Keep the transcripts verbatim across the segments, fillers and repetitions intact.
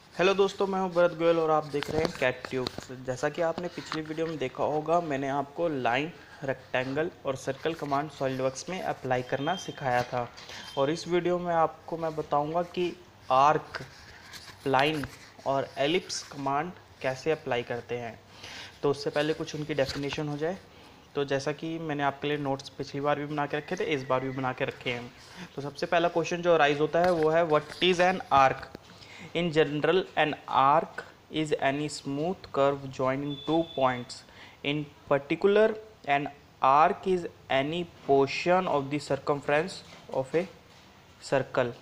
Hello दोस्तों, मैं हूं भरत गोयल और आप देख रहे हैं कैट ट्यूब। जैसा कि आपने पिछली वीडियो में देखा होगा, मैंने आपको लाइन, रेक्टेंगल और सर्कल कमांड सॉलिडवर्क्स में अप्लाई करना सिखाया था। और इस वीडियो में आपको मैं बताऊंगा कि आर्क, लाइन और एलिप्स कमांड कैसे अप्लाई करते हैं। तो उससे पहले कुछ उनकी डेफिनेशन हो जाए। तो जैसा कि मैंने आपके लिए नोट्स पिछली बार भी बना के रखे थे, इस बार भी बना के रखे हैं। तो सबसे पहला क्वेश्चन जो राइज होता है वो है, what is an arc? In general, an arc is any smooth curve joining two points. In particular, an arc is any portion of the circumference of a circle.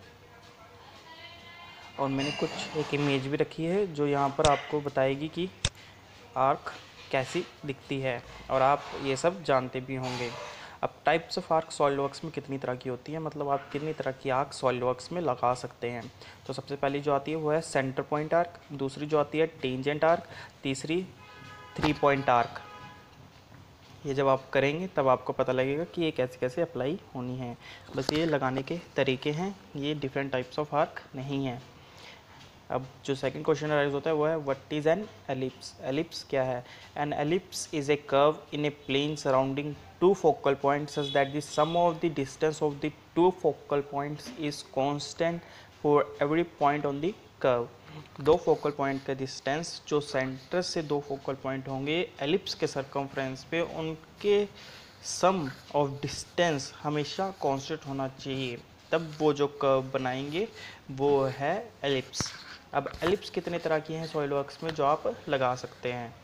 और मैंने कुछ एक इमेज भी रखी है जो यहाँ पर आपको बताएगी कि आर्क कैसी दिखती है, और आप ये सब जानते भी होंगे। अब टाइप्स ऑफ आर्क सॉलिडवर्क्स में कितनी तरह की होती है, मतलब आप कितनी तरह की आर्क सॉलिडवर्क्स में लगा सकते हैं। तो सबसे पहली जो आती है वो है सेंटर पॉइंट आर्क, दूसरी जो आती है टेंजेंट आर्क, तीसरी थ्री पॉइंट आर्क। ये जब आप करेंगे तब आपको पता लगेगा कि ये कैसे कैसे अप्लाई होनी है। बस ये लगाने के तरीके हैं, ये डिफरेंट टाइप्स ऑफ आर्क नहीं है। अब जो सेकंड क्वेश्चन राइज होता है वो है, what is an ellipse? Ellipse क्या है? An ellipse is a curve in a plane surrounding two focal points such that the sum of the distance of the two focal points is constant for every point on the curve. दो focal point का distance जो centre से दो focal point होंगे ellipse के circumference पे, उनके sum of distance हमेशा कांस्टेंट होना चाहिए, तब वो जो कर्व बनाएंगे वो है एलिप्स। अब एलिप्स कितने तरह की हैं सॉलिडवर्क्स में जो आप लगा सकते हैं?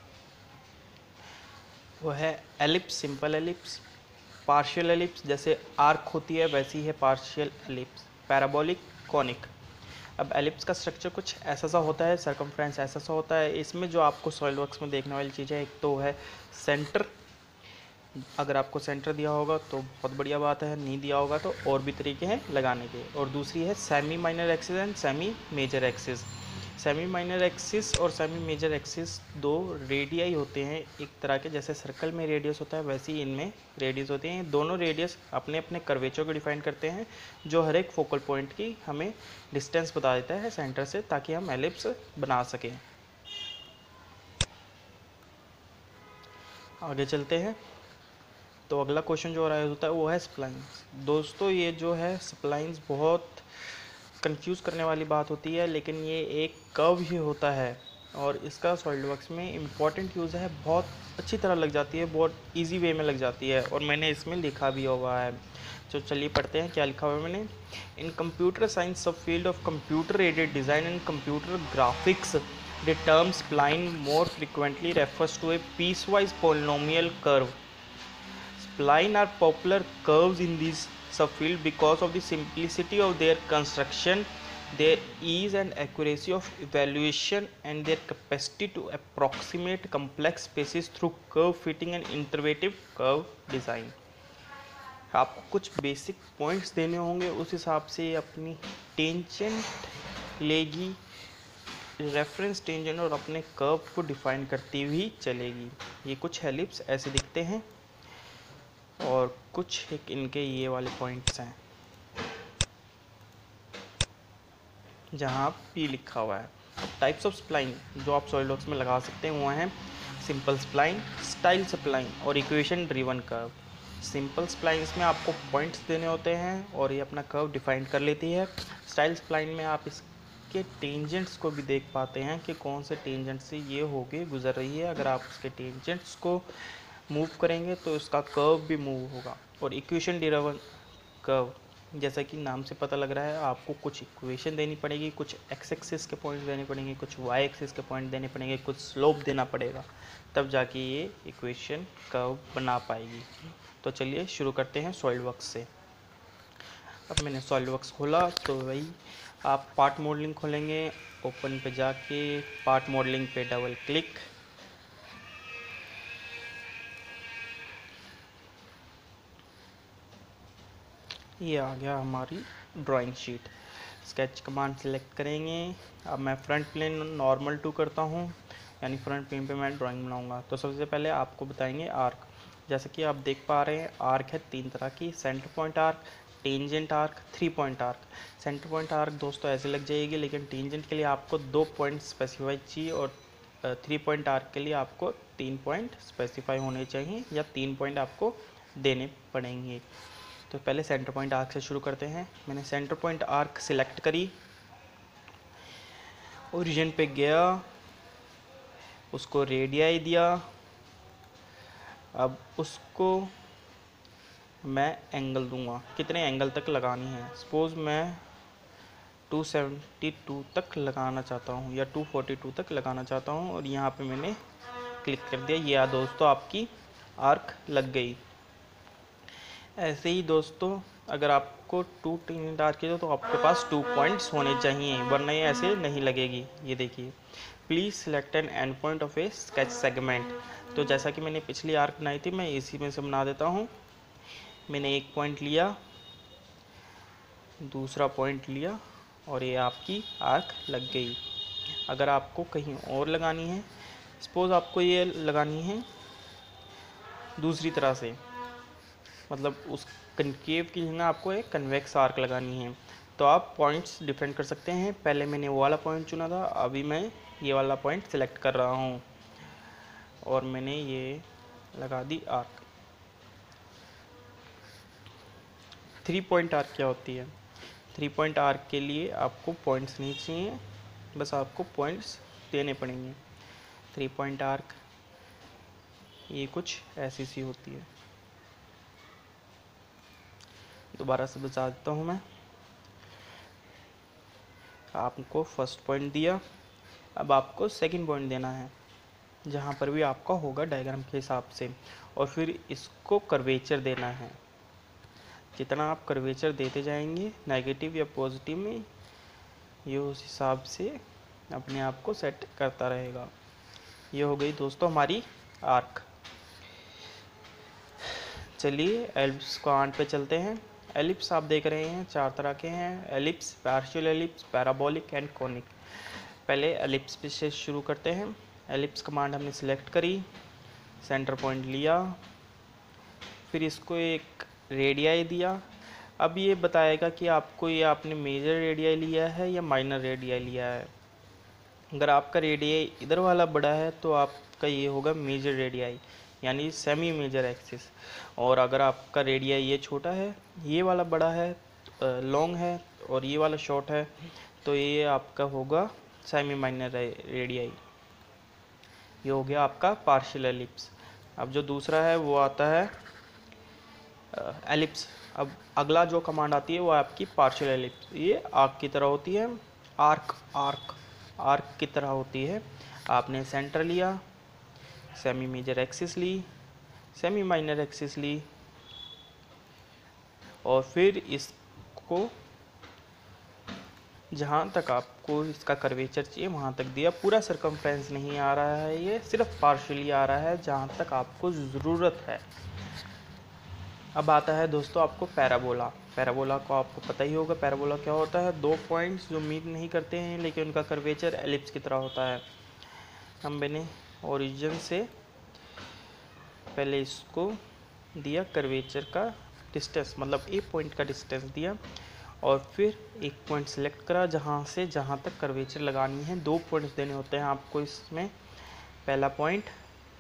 वो है ellipse, simple ellipse, partial ellipse, जैसे आर्क होती है वैसी है पार्शियल एलिप्स, पैराबोलिक, कॉनिक। अब एलिप्स का स्ट्रक्चर कुछ ऐसा सा होता है, सरकमफ्रेंस ऐसा सा होता है। इसमें जो आपको सॉलिडवर्क्स में देखने वाली चीज़ है, एक तो है सेंटर। अगर आपको सेंटर दिया होगा तो बहुत बढ़िया बात है, नहीं दिया होगा तो और भी तरीके हैं लगाने के। और दूसरी है semi minor axis and semi major axis. Semi minor axis और सेमी मेजर एक्सिस दो रेडियाई होते हैं एक तरह के, जैसे सर्कल में रेडियस होता है वैसे ही इनमें रेडियस होते हैं। दोनों रेडियस अपने अपने कर्वेचर को डिफाइन करते हैं, जो हर एक फोकल पॉइंट की हमें डिस्टेंस बता देता है सेंटर से, ताकि हम एलिप्स बना सकें। आगे चलते हैं। तो अगला क्वेश्चन जो राइज होता है वो है स्प्लाइंस। दोस्तों, ये जो है स्प्लाइंस बहुत कंफ्यूज करने वाली बात होती है, लेकिन ये एक कर्व ही होता है और इसका सॉलिडवर्क्स में इम्पॉर्टेंट यूज़ है, बहुत अच्छी तरह लग जाती है, बहुत इजी वे में लग जाती है, और मैंने इसमें लिखा भी हुआ है। तो चलिए पढ़ते हैं क्या लिखा हुआ है मैंने। In computer science sub field of computer aided design and computer graphics, the term spline more frequently refers to a piecewise polynomial curve. Spline are popular curves in this subfield because of the simplicity of their construction, their ease and accuracy of evaluation, and their capacity to approximate complex spaces through curve fitting and innovative curve design. आपको कुछ basic points देने होंगे, उस हिसाब से अपनी tangent लेगी, reference tangent, और अपने कर्व को डिफाइन करती हुई चलेगी। ये कुछ एलिप्स ऐसे दिखते हैं और कुछ एक इनके ये वाले पॉइंट्स हैं जहाँ पी लिखा हुआ है। टाइप्स ऑफ स्प्लाइन जो आप सॉलिडवर्क्स में लगा सकते हैं वो हैं सिंपल स्प्लाइन, स्टाइल स्प्लाइन और equation driven curve. Simple splines में आपको पॉइंट्स देने होते हैं और ये अपना कर्व डिफाइन कर लेती है। स्टाइल स्प्लाइन में आप इसके टेंजेंट्स को भी देख पाते हैं कि कौन से टेंजेंट से ये होके गुजर रही है। अगर आप उसके टेंजेंट्स को मूव करेंगे तो इसका कर्व भी मूव होगा। और इक्वेशन ड्रिवन कर्व, जैसा कि नाम से पता लग रहा है, आपको कुछ इक्वेशन देनी पड़ेगी, कुछ एक्स एक्सिस के पॉइंट देने पड़ेंगे, कुछ वाई एक्सिस के पॉइंट देने पड़ेंगे, कुछ स्लोप देना पड़ेगा, तब जाके ये इक्वेशन कर्व बना पाएगी। तो चलिए शुरू करते हैं सॉलिडवर्क्स से। अब मैंने सॉलिडवर्क्स खोला तो वही आप पार्ट मॉडलिंग खोलेंगे, ओपन पे जाके पार्ट मॉडलिंग पे डबल क्लिक, ये आ गया हमारी drawing sheet. Sketch command select करेंगे। अब मैं फ्रंट प्लेन नॉर्मल टू करता हूँ, यानी फ्रंट प्लेन पे मैं ड्राइंग बनाऊंगा। तो सबसे पहले आपको बताएंगे आर्क। जैसे कि आप देख पा रहे हैं आर्क है तीन तरह की, centre point arc, tangent arc, three point arc. Centre point arc दोस्तों ऐसे लग जाएगी, लेकिन टेंजेंट के लिए आपको दो पॉइंट स्पेसिफाई चाहिए और थ्री पॉइंट आर्क के लिए आपको तीन पॉइंट स्पेसिफाई होने चाहिए या तीन पॉइंट आपको देने पड़ेंगे। तो पहले सेंटर पॉइंट आर्क से शुरू करते हैं। मैंने सेंटर पॉइंट आर्क सिलेक्ट करी, ओरिजिन पे गया, उसको रेडियाई दिया। अब उसको मैं एंगल दूंगा, कितने एंगल तक लगानी है। सपोज़ मैं टू सेवेंटी टू तक लगाना चाहता हूँ या टू फोर्टी टू तक लगाना चाहता हूँ और यहाँ पे मैंने क्लिक कर दिया। ये दोस्तों आपकी आर्क लग गई। ऐसे ही दोस्तों अगर आपको टू टेंजेंट आर्क की तो आपके पास टू पॉइंट्स होने चाहिए, वरना ये ऐसे नहीं लगेगी। ये देखिए, please select an end point of a sketch segment. तो जैसा कि मैंने पिछली आर्क बनाई थी, मैं इसी में से बना देता हूँ। मैंने एक पॉइंट लिया, दूसरा पॉइंट लिया और ये आपकी आर्क लग गई। अगर आपको कहीं और लगानी है, सपोज़ आपको ये लगानी है दूसरी तरह से, मतलब उस कनकेव की जगह आपको एक कन्वेक्स आर्क लगानी है, तो आप पॉइंट्स डिफरेंट कर सकते हैं। पहले मैंने वो वाला पॉइंट चुना था, अभी मैं ये वाला पॉइंट सिलेक्ट कर रहा हूँ और मैंने ये लगा दी आर्क। थ्री पॉइंट आर्क क्या होती है? थ्री पॉइंट आर्क के लिए आपको पॉइंट्स नहीं चाहिए, बस आपको पॉइंट्स देने पड़ेंगे। थ्री पॉइंट आर्क ये कुछ ऐसी सी होती है। दोबारा से बता देता हूँ मैं। आपको फर्स्ट पॉइंट दिया, अब आपको सेकंड पॉइंट देना है जहाँ पर भी आपका होगा डायग्राम के हिसाब से, और फिर इसको कर्वेचर देना है। जितना आप कर्वेचर देते जाएंगे नेगेटिव या पॉजिटिव में, ये उस हिसाब से अपने आप को सेट करता रहेगा। ये हो गई दोस्तों हमारी आर्क। चलिए एलिप्स कमांड पे चलते हैं। एलिप्स आप देख रहे हैं चार तरह के हैं, ellipse, partial ellipse, parabolic and conic. पहले एलिप्स पे से शुरू करते हैं। एलिप्स कमांड हमने सिलेक्ट करी, सेंटर पॉइंट लिया, फिर इसको एक रेडियाई दिया। अब ये बताएगा कि आपको ये आपने मेजर रेडियाई लिया है या माइनर रेडियाई लिया है। अगर आपका रेडियाई इधर वाला बड़ा है तो आपका ये होगा मेजर रेडियाई, यानी सेमी मेजर एक्सिस। और अगर आपका रेडियाई ये छोटा है, ये वाला बड़ा है, लॉन्ग है, और ये वाला शॉर्ट है, तो ये आपका होगा सेमी माइनर रेडियाई। ये हो गया आपका पार्शियल एलिप्स। अब जो दूसरा है वो आता है एलिप्स। अब अगला जो कमांड आती है वो आपकी पार्शियल एलिप्स। ये आर्क की तरह होती है, आर्क आर्क आर्क की तरह होती है। आपने सेंटर लिया, सेमी मेजर एक्सिस ली, सेमी माइनर एक्सिस ली, और फिर इसको जहाँ तक आपको इसका कर्वेचर चाहिए वहाँ तक दिया। पूरा सरकमफ्रेंस नहीं आ रहा है, ये सिर्फ पार्शियली आ रहा है जहाँ तक आपको ज़रूरत है। अब आता है दोस्तों आपको पैराबोला। पैराबोला को आपको पता ही होगा पैराबोला क्या होता है। दो पॉइंट्स जो मीट नहीं करते हैं लेकिन उनका कर्वेचर एलिप्स की तरह होता है। हम मैंने ओरिजिन से पहले इसको दिया कर्वेचर का डिस्टेंस, मतलब एक पॉइंट का डिस्टेंस दिया, और फिर एक पॉइंट सेलेक्ट करा जहाँ से जहाँ तक कर्वेचर लगानी है। दो पॉइंट्स देने होते हैं आपको इसमें। पहला पॉइंट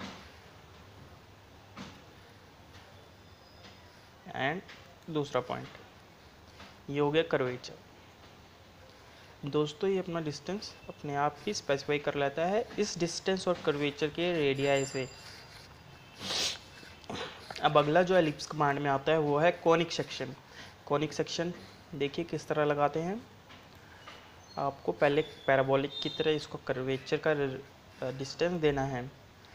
एंड दूसरा पॉइंट, ये हो गया कर्वेचर। दोस्तों ये अपना डिस्टेंस अपने आप ही स्पेसिफाई कर लेता है इस डिस्टेंस और कर्वेचर के रेडियाई से। अब अगला जो एलिप्स कमांड में आता है वो है कॉनिक सेक्शन। कॉनिक सेक्शन देखिए किस तरह लगाते हैं। आपको पहले पैराबोलिक की तरह इसको कर्वेचर का डिस्टेंस देना है।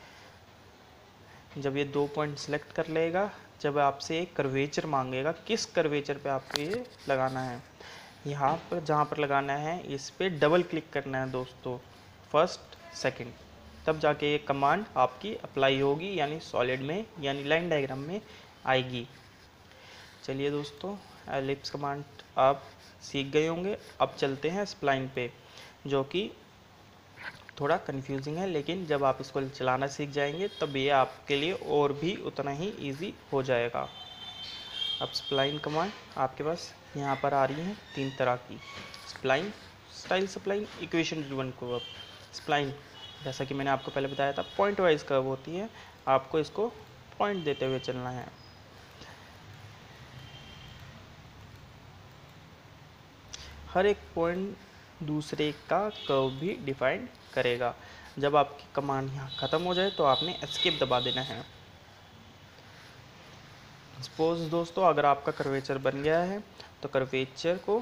जब ये दो पॉइंट सेलेक्ट कर लेगा, जब आपसे एक कर्वेचर मांगेगा, किस कर्वेचर पे आपको ये लगाना है, यहाँ पर जहाँ पर लगाना है इस पे डबल क्लिक करना है दोस्तों, फर्स्ट सेकंड, तब जाके ये कमांड आपकी अप्लाई होगी, यानी सॉलिड में यानी लाइन डायग्राम में आएगी। चलिए दोस्तों एलिप्स कमांड आप सीख गए होंगे। अब चलते हैं स्प्लाइन पे, जो कि थोड़ा कंफ्यूजिंग है, लेकिन जब आप इसको चलाना सीख जाएंगे तब ये आपके लिए और भी उतना ही इजी हो जाएगा। अब स्प्लाइन कमांड आपके पास यहाँ पर आ रही है तीन तरह की, spline, style spline, equation driven curve. Spline जैसा कि मैंने आपको पहले बताया था पॉइंट वाइज कर्व होती है, आपको इसको पॉइंट देते हुए चलना है। हर एक पॉइंट दूसरे का कर्व भी डिफाइन करेगा। जब आपकी कमांड यहाँ ख़त्म हो जाए तो आपने एस्केप दबा देना है। सपोज दोस्तों अगर आपका कर्वेचर बन गया है तो कर्वेचर को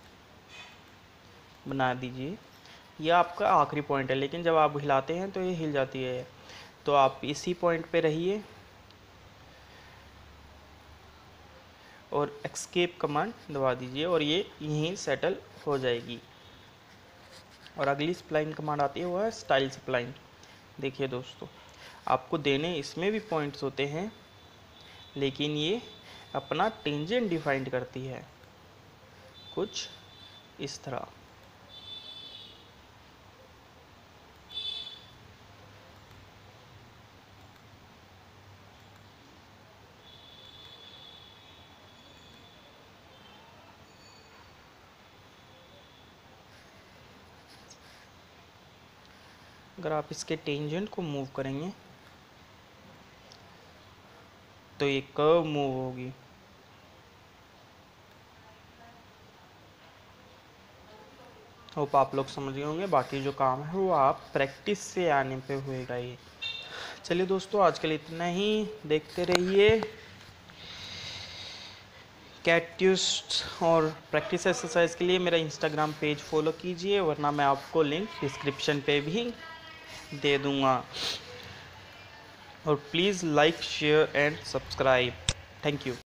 बना दीजिए। यह आपका आखिरी पॉइंट है, लेकिन जब आप हिलाते हैं तो ये हिल जाती है, तो आप इसी पॉइंट पे रहिए और एस्केप कमांड दबा दीजिए और ये यहीं सेटल हो जाएगी। और अगली स्प्लाइन कमांड आती है वो है स्टाइल स्प्लाइन। देखिए दोस्तों, आपको देने इसमें भी पॉइंट्स होते हैं, लेकिन ये अपना टेंजेंट डिफाइन करती है कुछ इस तरह। अगर आप इसके टेंजेंट को मूव करेंगे तो ये कर्व मूव होगी। होप आप लोग समझ गए होंगे, बाकी जो काम है वो आप प्रैक्टिस से आने पे होएगा ये। चलिए दोस्तों, आज के लिए इतना ही। देखते रहिए कैट्यूस्ट और प्रैक्टिस एक्सरसाइज के लिए मेरा इंस्टाग्राम पेज फॉलो कीजिए, वरना मैं आपको लिंक डिस्क्रिप्शन पे भी दे दूँगा। और please like, share and subscribe. Thank you.